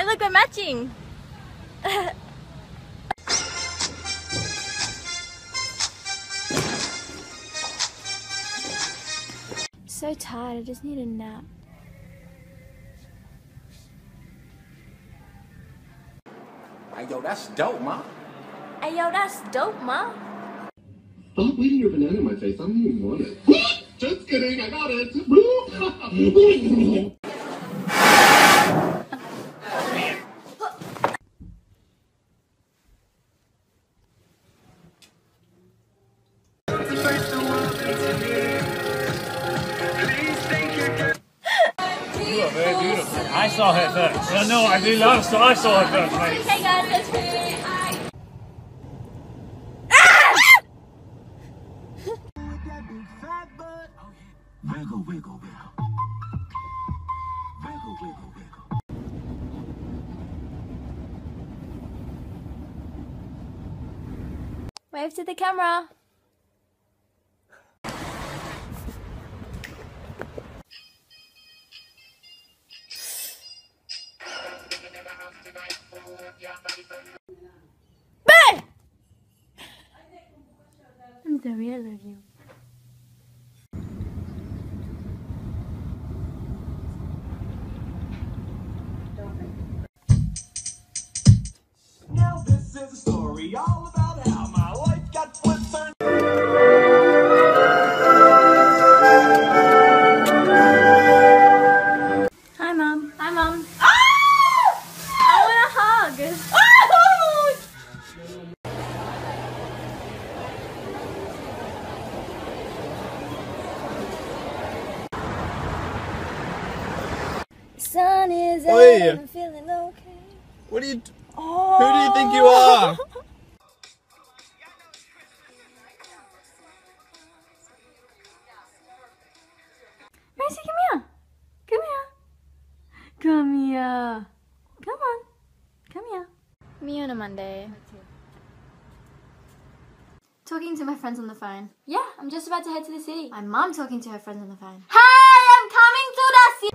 look, we're matching. So tired, I just need a nap. Hey, yo, that's dope, ma. Hey, yo, that's dope, ma. Stop leaving your banana in my face. I don't even want it. Just kidding, I got it. You are very beautiful. I saw her first. Well, no, I do love, so I saw her first, mate. Hey guys, let's go. Wiggle, wiggle, wiggle. Wiggle, wiggle, wiggle. Wave to the camera. Bang! I'm so real of you. Now this is a story all about how my life got flipped turned. Hi, Mom. Hi, Mom. Ah! I want a hug. Ah! Sun is out Oi. and I'm feeling okay. What are you? Oh. Who do you think you are? Macy, come here. Come here. Come here. Come on. Come here. Me on a Monday. Talking to my friends on the phone. Yeah, I'm just about to head to the city. My mom talking to her friends on the phone. Hey, I'm coming to the city.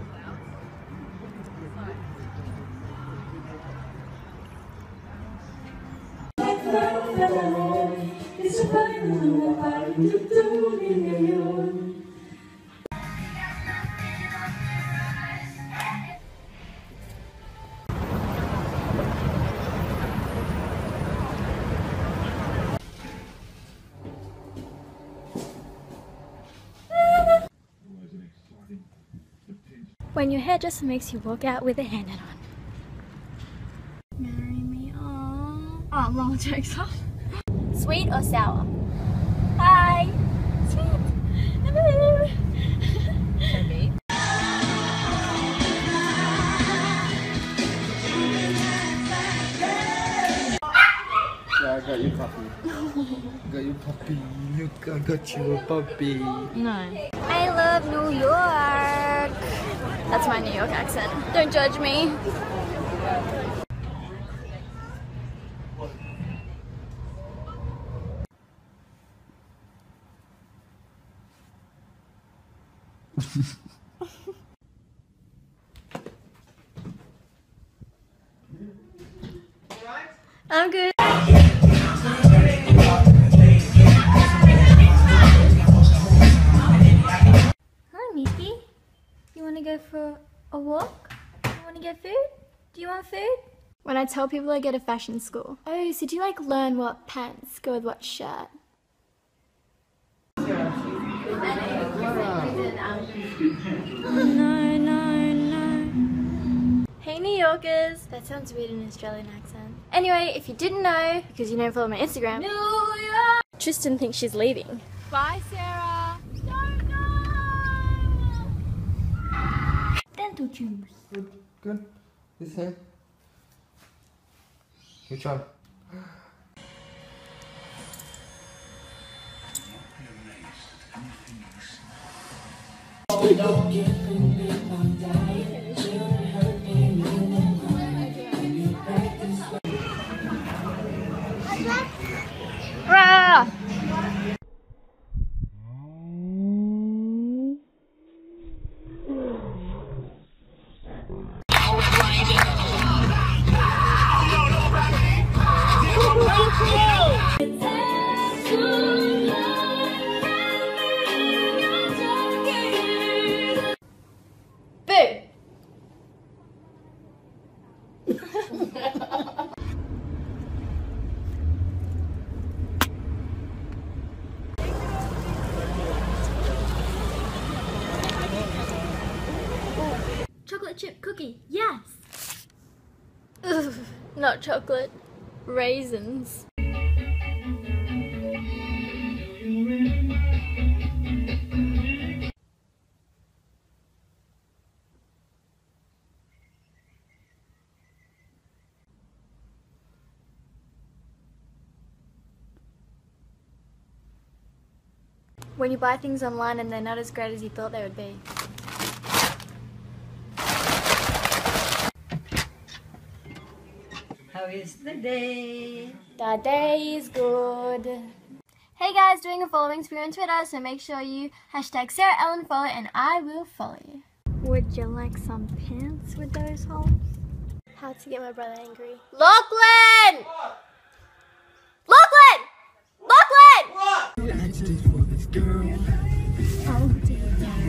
When your hairdresser makes you walk out with a hairnet on. Marry me, aww. Oh, wrong jokes off. Sweet or sour? Hi. Sweet. Yeah, I got you puppy. Got you puppy. I got you a puppy. No. I love New York. That's my New York accent. Don't judge me. I'm good. Hi, Mickey. You want to go for a walk? You want to get food? Do you want food? When I tell people I go to fashion school. Oh, so do you like learn what pants go with what shirt? No, no, no. Hey New Yorkers! That sounds weird in an Australian accent. Anyway, if you didn't know, because you don't follow my Instagram, New York! Tristan thinks she's leaving. Bye, Sarah! Don't go! Dental tubes. Good. Good. This hand. Which one? Ah! chocolate chip cookie. Yes. Ugh, not chocolate. Raisins. When you buy things online and they're not as great as you thought they would be. How is the day? The day is good. Hey guys, doing a follow experience on Twitter, so make sure you hashtag Sarah Ellen follow and I will follow you. Would you like some pants with those holes? How to get my brother angry. Lachlan! Lachlan! Lachlan! I did for this girl. Oh dear.